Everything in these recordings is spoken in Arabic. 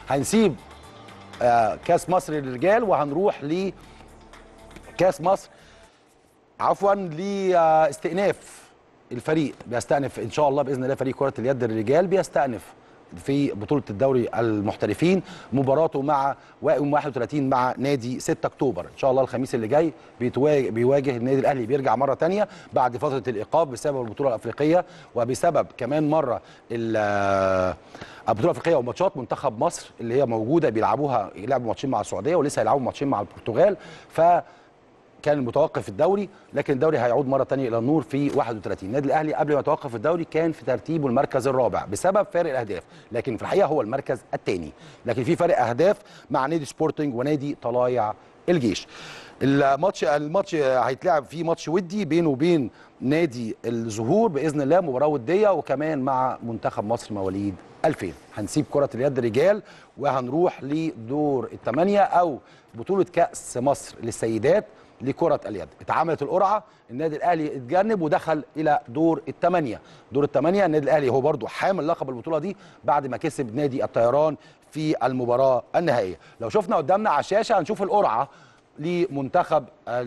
هنسيب كاس مصر للرجال وهنروح لكاس مصر عفوا لاستئناف الفريق. بيستأنف ان شاء الله باذن الله فريق كرة اليد الرجال بيستأنف في بطولة الدوري المحترفين مباراته مع يوم 31 مع نادي 6 اكتوبر ان شاء الله الخميس اللي جاي. بيواجه النادي الاهلي، بيرجع مرة تانية بعد فترة الايقاف بسبب البطولة الافريقية وبسبب كمان مرة البطولة الافريقية وماتشات منتخب مصر اللي هي موجودة بيلعبوها، يلعبوا ماتشين مع السعودية ولسه هيلعبوا ماتشين مع البرتغال. كان متوقف الدوري، لكن الدوري هيعود مره ثانيه الى النور في 31. النادي الاهلي قبل ما يتوقف الدوري كان في ترتيبه المركز الرابع بسبب فارق الاهداف، لكن في الحقيقه هو المركز الثاني، لكن في فرق اهداف مع نادي سبورتنج ونادي طلايع الجيش. الماتش هيتلعب فيه ماتش ودي بينه وبين نادي الزهور باذن الله، مباراه وديه، وكمان مع منتخب مصر مواليد 2000. هنسيب كره اليد رجال وهنروح لدور الثمانيه او بطوله كاس مصر للسيدات لكرة اليد. اتعملت القرعة، النادي الأهلي اتجنب ودخل إلى دور الثمانية. دور الثمانية النادي الأهلي هو برضو حامل لقب البطولة دي بعد ما كسب نادي الطيران في المباراة النهائية. لو شفنا قدامنا على الشاشة هنشوف القرعة لمنتخب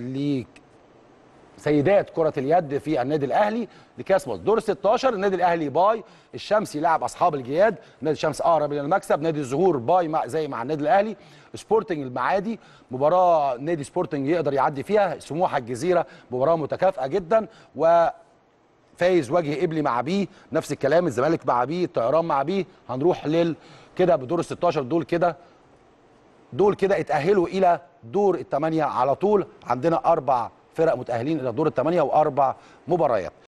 سيدات كرة اليد في النادي الأهلي لكاس مصر. دور 16 النادي الأهلي باي، الشمسي لاعب أصحاب الجياد، نادي الشمس أقرب إلى المكسب، نادي الزهور باي زي مع النادي الأهلي، سبورتنج المعادي مباراة نادي سبورتنج يقدر يعدي فيها، سموحة الجزيرة مباراة متكافئة جدا، وفايز وجه قبلي مع بيه نفس الكلام، الزمالك مع بيه، الطيران مع بيه. هنروح كده بدور ال 16 دول كده اتأهلوا إلى دور الثمانية على طول. عندنا 4 فرق متأهلين إلى دور الثمانية و4 مباريات.